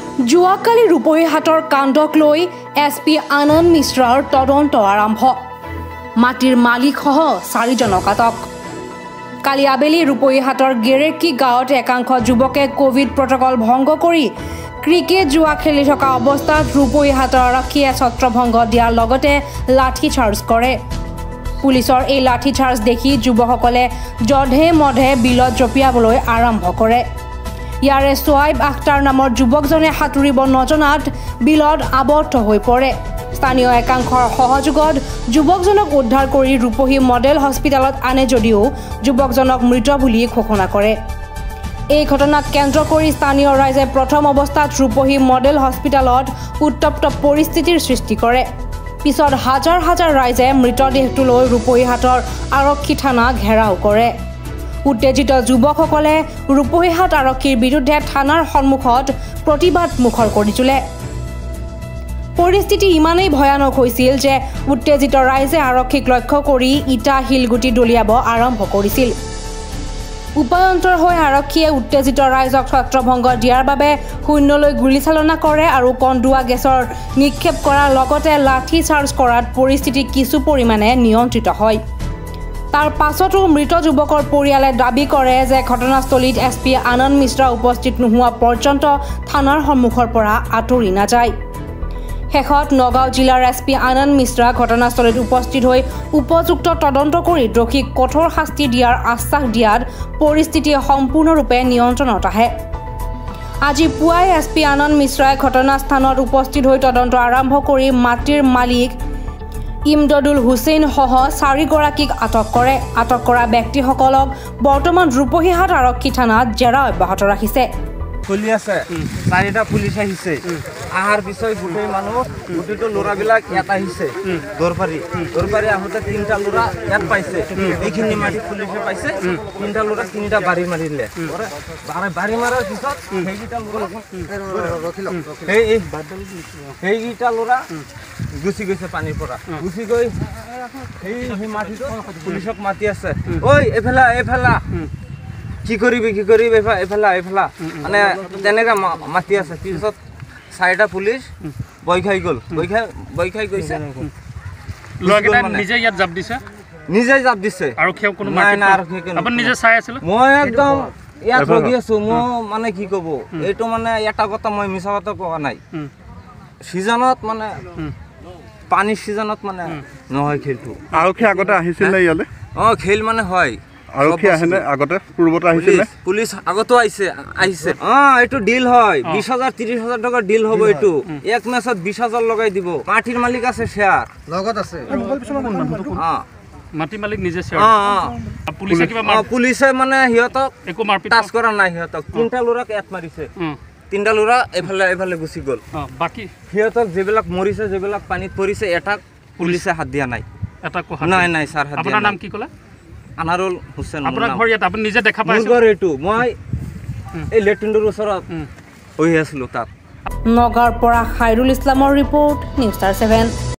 যোৱাকালি ৰূপহীহাটৰ কাণ্ডক লৈ SP আনন্দ মিশ্ৰাৰ তদন্ত আৰম্ভ মাটিৰ মালিকসহ 4জনক আটক কালি আবেলি ৰূপহীহাটৰ গেৰেকি গাঁৱত একাংশ যুৱকে কোভিড প্ৰটকল ভংগ কৰি ক্ৰিকেট জুৱা খেলি থকা অৱস্থাত ৰূপহীহাটৰ আৰক্ষীয়ে ছত্ৰভংগ দিয়াৰ লগতে লাঠি চাৰ্জ কৰে পুলিচৰ এই লাঠি চাৰ্জ দেখি যুৱকসকলে জধে মধে বিলত জপিয়াবলৈ আৰম্ভ কৰে ইয়াৰে সোয়াইব আখতাৰ নামৰ যুৱকজনে সাঁতুৰিব নজনাত বিলত আবদ্ধ হৈ পৰে স্থানীয় একাংশৰ সহযোগত যুৱকজনক উদ্ধাৰ কৰি ৰূপহী মডেল হস্পিটেলত আনে যদিও যুৱকজনক মৃত বুলি ঘোষণা কৰে এই ঘটনাক কেন্দ্ৰ কৰি স্থানীয় ৰাইজে প্ৰথম অৱস্থাত ৰূপহী মডেল হস্পিটেলত উত্তপ্ত পৰিস্থিতিৰ সৃষ্টি কৰে পিছত হাজাৰ হাজাৰ ৰাইজে মৃতদেহটো লৈ ৰূপহীহাটৰ আৰক্ষী থানা ঘেৰাও কৰে উত্তেজিত যুৱকসকলে ৰূপহীহাট আৰক্ষীৰ বিৰুদ্ধে থানাৰ সন্মুখত প্ৰতিবাদ মুখৰ কৰি তোলে পৰিস্থিতি ইমানেই ভয়ানক হৈছিল যে উত্তেজিত ৰাইজে আৰক্ষীক লক্ষ্য কৰি ইটা হিলগুটি দলিয়াব আৰম্ভ কৰিছিল উপায়ন্তৰ হৈ আৰক্ষীয়ে উত্তেজিত ৰাইজক ছত্ৰভংগ দিয়াৰ বাবে শূন্যলৈ গুলীচালনা কৰে আৰু কন্দুৱা গেছৰ নিক্ষেপ কৰাৰ লগতে লাঠি চাৰ্জ কৰাত পৰিস্থিতি কিছু পৰিমাণে নিয়ন্ত্ৰিত হয় তাৰ পাছতো মৃত যুৱকৰ পৰিয়ালে দাবী কৰে যে ঘটনাস্থলীত SP আনন্দ মিশ্ৰা উপস্থিত নোহোৱা পৰ্যন্ত থানাৰ সন্মুখৰ পৰা আঁতৰি নাযায় শেষত নগাঁও জিলাৰ SP আনন্দ মিশ্ৰা ঘটনাস্থলীত উপস্থিত হৈ উপযুক্ত তদন্ত কৰি দোষীক কঠোৰ শাস্তি দিয়াৰ আশ্বাস দিয়াত পৰিস্থিতি সম্পূৰ্ণৰূপে নিয়ন্ত্ৰণত আহে আজি পুৱাই SP আনন্দ মিশ্ৰাই ঘটনাস্থানত উপস্থিত হৈ তদন্ত আৰম্ভ কৰি মাটিৰ মালিক ইমদাদুল হুছেইন সহ 4গৰাকীক আটক কৰে আটক কৰা ব্যক্তিসকলক বৰ্তমান ৰূপহীহাট আৰক্ষী থানাত জেৰা অব্যাহত ৰাখিছে চলি আছে 4টা পুলিচ আহিছে আহাৰ বিষয় গোটেই মানুহ গোটেইটো ল'ৰাবিলাক ইয়াত আহিছে দৰপাৰী আহোঁতে 3টা ল'ৰা ইয়াত পাইছে এইখিনি মাটি পুলিচে পাইছে 3টা ল'ৰা 3টা বাৰী মাৰিলে বাৰী মাৰাৰ পিছত সেইকেইটা ল'ৰা গুচি গৈছে পানীৰ পৰা গুচি গৈ সেই মাটিটো পুলিচক মাতি আছে ঐ এফালা কি কৰিবি এফালা মানে তেনেকা মাতি আছে পিছত 4টা পুলিচ বই খাই গৈছে নিজে ইয়াত জাপ দিছে আৰু খেও কোনো আপুনি নিজে চাই আছিল মই একদম ইয়াত ৰগি আছো মই মানে কি ক'ব এইটো মানে এটা কথা মই মিছা কথা কোৱা নাই সিজনত মানে পানী সিজনত মানে নহয় খেলটো আৰক্ষী আগতে আহিছিল ইয়ালে খেল মানে হয় আৰক্ষী আহেনে আগতে পূৰ্বতে আহিছিল পুলিচ আগতো আহিছে এইটো ডিল হয় 20000 30000 টকা ডিল হ'ব এইটো এক মেচত 20000 লগাই দিব মাটিৰ মালিক আছে শেয়াৰ লগত আছে মাটি মালিক নিজে শেয়াৰ পুলিচে মানে হিয়তক একো মাৰপিট টাচ কৰা নাই হিয়তক 3টা ল'ৰাক এট মাৰিছে 3টা ল'ৰা এফালে গুচি গ'ল বাকি হিয়তক যেবিলাক মৰিছে যেবিলাক পানীত পৰিছে এটাক পুলিচে হাত দিয়া নাই নাই স্যাৰ হাত দিয়া আপোনাৰ নাম কি ক'লে আনাৰুল হুছেইন আপোনাৰ ঘৰ ইয়াত আপুনি নিজে দেখা পাইছে মোৰ ঘৰ এইটো মই এই লেট্ৰিনৰ ওচৰত হৈ আছিলো তাত নগাঁৱৰ পৰা খাইৰুল ইছলামৰ ৰিপৰ্ট নিউজ ষ্টাৰ 7